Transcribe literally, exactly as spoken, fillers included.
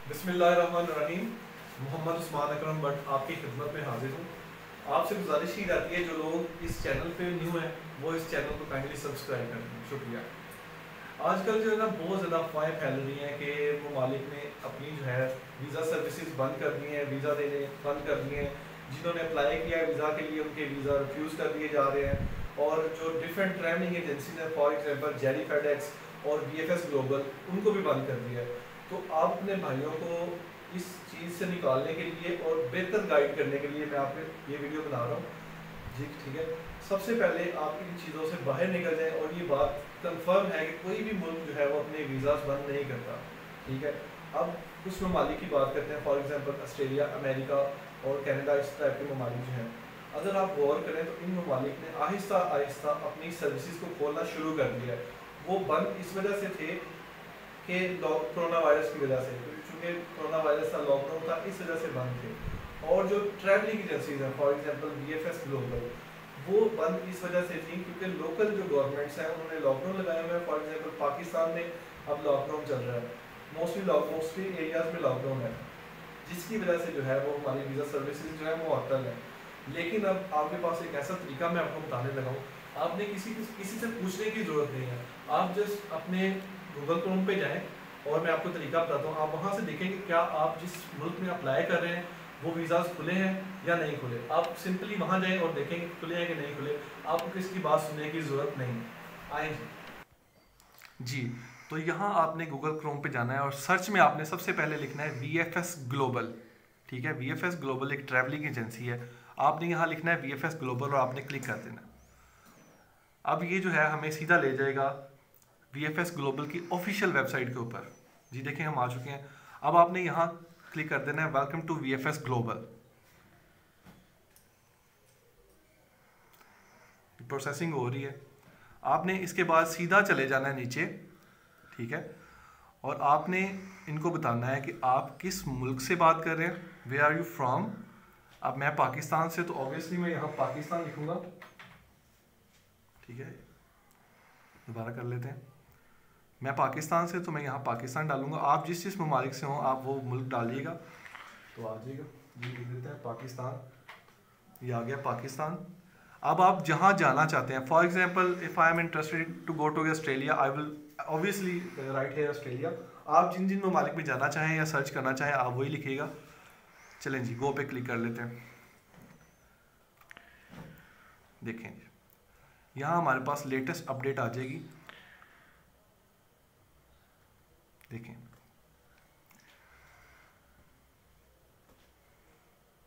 बिस्मिल्लाहिर्रहमानिर्रहीम। मोहम्मद उस्मान अकरम बट आपकी खिदमत में हाजिर हूँ। आपसे गुजारिश की जाती है जो लोग इस चैनल पे न्यू हैं वो इस चैनल को काइंडली सब्सक्राइब कर दें। शुक्रिया। आजकल जो है ना बहुत ज़्यादा अफवाहें फैल रही हैं कि ममालिक ने अपनी जो है वीज़ा सर्विसेज बंद कर दी हैं, वीज़ा देने बंद कर दिए हैं। जिन्होंने अप्लाई किया है वीज़ा के लिए उनके वीज़ा रिफ्यूज़ कर दिए जा रहे हैं। और जो डिफरेंट ट्रैवलिंग एजेंसीज हैं, फॉर एग्जांपल जेरी फेडेक्स और बी एफ एस ग्लोबल, उनको भी बंद कर दिया है। तो आप अपने भाइयों को इस चीज़ से निकालने के लिए और बेहतर गाइड करने के लिए मैं आपको ये वीडियो बना रहा हूँ जी। ठीक है, सबसे पहले आप इन चीज़ों से बाहर निकल जाएं और ये बात कंफर्म है कि कोई भी मुल्क जो है वो अपने वीज़ाज बंद नहीं करता। ठीक है, अब कुछ ममालिक की बात करते हैं, फॉर एग्जांपल ऑस्ट्रेलिया, अमेरिका और कनाडा, इस टाइप के ममालिक जो हैं। अगर आप गौर करें तो इन ममालिक ने आहिस्ता आहिस्ता अपनी सर्विसेज को खोलना शुरू कर दिया है। वो बंद इस वजह से थे कि कोरोना वायरस की वजह से, चूँकि कोरोना वायरस का लॉकडाउन था, इस वजह से बंद थे। और जो ट्रैवलिंग एजेंसीज हैं, for example B F S global, वो बंद इस वजह से थी क्योंकि लोकल जो गवर्नमेंट्स हैं उन्होंने लॉकडाउन लगाए हुए हैं। फॉर एग्जांपल पाकिस्तान में अब लॉकडाउन चल रहा है, मोस्टली मोस्टली एरियाज में लॉकडाउन है, जिसकी वजह से जो है वो हमारी वीज़ा सर्विसेज जो है वो अटल है। लेकिन अब आपके पास एक ऐसा तरीका मैं आपको बताने लगा हूँ, आपने किसी किसी से पूछने की ज़रूरत नहीं है। आप जस्ट अपने गूगल क्रोम पे जाएं और मैं आपको तरीका बताता हूँ। आप वहाँ से देखेंगे क्या आप जिस मुल्क में अप्लाई कर रहे हैं वो वीज़ाज खुले हैं या नहीं खुले। आप सिंपली वहाँ जाएं और देखेंगे खुले हैं कि नहीं खुले। आपको किसकी बात सुनने की ज़रूरत नहीं। आए जी जी तो यहाँ आपने गूगल क्रोम पे जाना है और सर्च में आपने सबसे पहले लिखना है वी एफ एस ग्लोबल। ठीक है, वी एफ एस ग्लोबल एक ट्रैवलिंग एजेंसी है। आपने यहाँ लिखना है वी एफ एस ग्लोबल और आपने क्लिक कर देना। अब ये जो है हमें सीधा ले जाएगा वी एफ एस ग्लोबल की ऑफिशियल वेबसाइट के ऊपर। जी देखें, हम आ चुके हैं। अब आपने यहाँ क्लिक कर देना है welcome to V F S Global. Processing हो रही है। आपने इसके बाद सीधा चले जाना है नीचे। ठीक है, और आपने इनको बताना है कि आप किस मुल्क से बात कर रहे हैं, वेयर आर यू फ्रॉम। अब मैं पाकिस्तान से, तो ऑब्वियसली मैं यहाँ पाकिस्तान लिखूंगा। ठीक है, दोबारा कर लेते हैं। मैं पाकिस्तान से, तो मैं यहाँ पाकिस्तान डालूंगा। आप जिस जिस ममालिक से हों आप वो मुल्क डालिएगा तो आ जाएगा। जी लिख देते हैं पाकिस्तान, ये आ गया पाकिस्तान। अब आप जहाँ जाना चाहते हैं, for example if I am interested to go to Australia, I will obviously write here Australia. आप जिन जिन ममालिक में जाना चाहें या सर्च करना चाहें आप वही लिखिएगा। चलें जी, गो पे क्लिक कर लेते हैं। देखें यहाँ हमारे पास लेटेस्ट अपडेट आ जाएगी। देखें